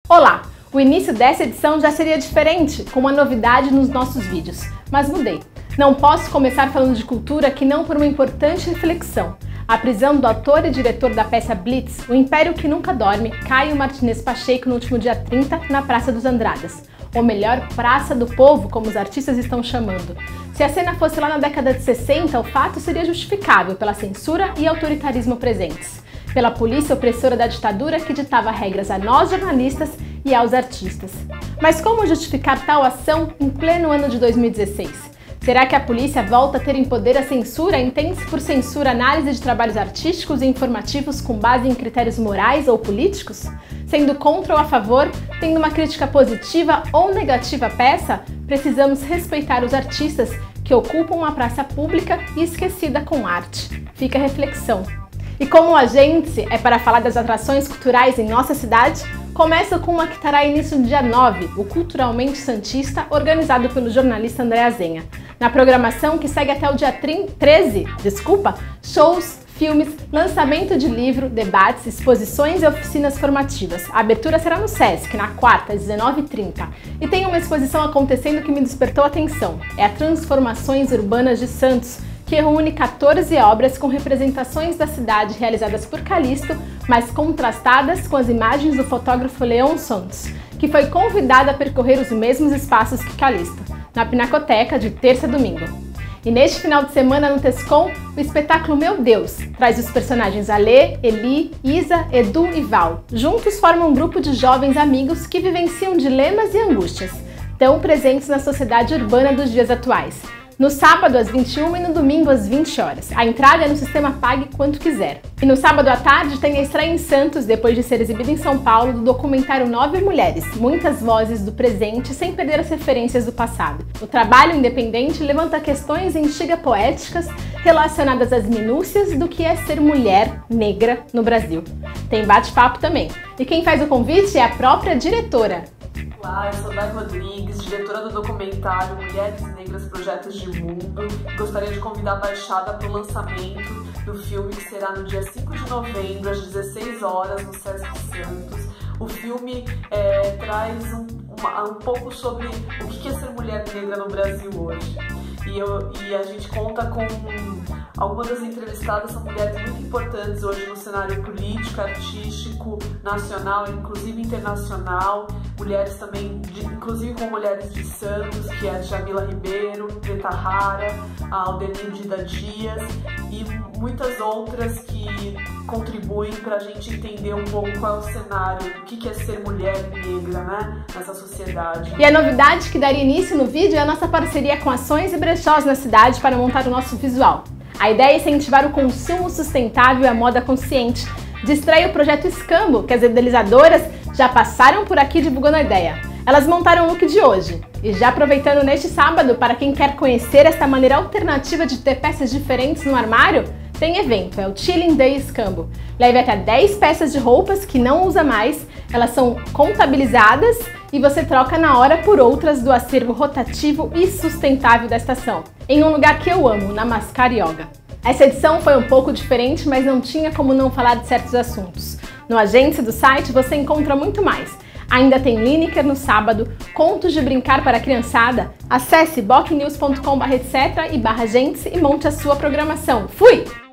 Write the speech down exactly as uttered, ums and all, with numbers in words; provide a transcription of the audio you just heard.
Olá! O início dessa edição já seria diferente, com uma novidade nos nossos vídeos, mas mudei. Não posso começar falando de cultura que não por uma importante reflexão. A prisão do autor e diretor da peça Blitz, O Império que Nunca Dorme, Caio Martinez Pacheco, no último dia trinta, na Praça dos Andradas. Ou melhor, Praça do Povo, como os artistas estão chamando. Se a cena fosse lá na década de sessenta, o fato seria justificável pela censura e autoritarismo presentes. Pela polícia opressora da ditadura que ditava regras a nós jornalistas e aos artistas. Mas como justificar tal ação em pleno ano de dois mil e dezesseis? Será que a polícia volta a ter em poder a censura? Entende-se por censura análise de trabalhos artísticos e informativos com base em critérios morais ou políticos? Sendo contra ou a favor, tendo uma crítica positiva ou negativa à peça, precisamos respeitar os artistas que ocupam uma praça pública e esquecida com arte. Fica a reflexão. E como o Agente é para falar das atrações culturais em nossa cidade, começa com uma que terá início no dia nove, o Culturalmente Santista, organizado pelo jornalista André Azenha. Na programação, que segue até o dia treze, desculpa, shows, filmes, lançamento de livro, debates, exposições e oficinas formativas. A abertura será no Sesc, na quarta, às dezenove e trinta. E tem uma exposição acontecendo que me despertou a atenção. É a Transformações Urbanas de Santos, que reúne quatorze obras com representações da cidade realizadas por Calixto, mas contrastadas com as imagens do fotógrafo Leon Santos, que foi convidado a percorrer os mesmos espaços que Calixto, na Pinacoteca, de terça a domingo. E neste final de semana no Tescom, o espetáculo Meu Deus traz os personagens Alê, Eli, Isa, Edu e Val. Juntos formam um grupo de jovens amigos que vivenciam dilemas e angústias, tão presentes na sociedade urbana dos dias atuais. No sábado às vinte e uma e no domingo às vinte horas. A entrada é no sistema Pague Quanto Quiser. E no sábado à tarde tem a estreia em Santos, depois de ser exibido em São Paulo, do documentário Nove Mulheres, muitas vozes do presente sem perder as referências do passado. O trabalho independente levanta questões e instiga poéticas relacionadas às minúcias do que é ser mulher negra no Brasil. Tem bate-papo também. E quem faz o convite é a própria diretora. Olá, eu sou Dai Rodrigues, diretora do documentário Mulheres Negras Projetos de Mundo. Gostaria de convidar a Baixada para o lançamento do filme, que será no dia cinco de novembro, às dezesseis horas, no Sesc Santos. O filme é, traz um, uma, um pouco sobre o que é ser mulher negra no Brasil hoje. E, eu, e a gente conta com algumas das entrevistadas, são mulheres muito importantes hoje no cenário político, artístico, nacional, inclusive internacional. Mulheres também, de, inclusive com mulheres de Santos, que é a Jamila Ribeiro, Preta Rara, a Aldenilda Dias e muitas outras que contribuem para a gente entender um pouco qual é o cenário, o que é ser mulher negra, né, nessa sociedade. E a novidade que daria início no vídeo é a nossa parceria com ações e brechós na cidade para montar o nosso visual. A ideia é incentivar o consumo sustentável e a moda consciente. Destrói o projeto Escambo, que as idealizadoras já passaram por aqui divulgando a ideia. Elas montaram o look de hoje. E já aproveitando neste sábado, para quem quer conhecer esta maneira alternativa de ter peças diferentes no armário, tem evento, é o Chilling Day Escambo. Leve até dez peças de roupas que não usa mais, elas são contabilizadas e você troca na hora por outras do acervo rotativo e sustentável da estação, em um lugar que eu amo, Namaskar Yoga. Essa edição foi um pouco diferente, mas não tinha como não falar de certos assuntos. No Agência do site você encontra muito mais. Ainda tem Lineker no sábado, contos de brincar para a criançada. Acesse bocnews ponto com barra etc e barra agência e monte a sua programação. Fui!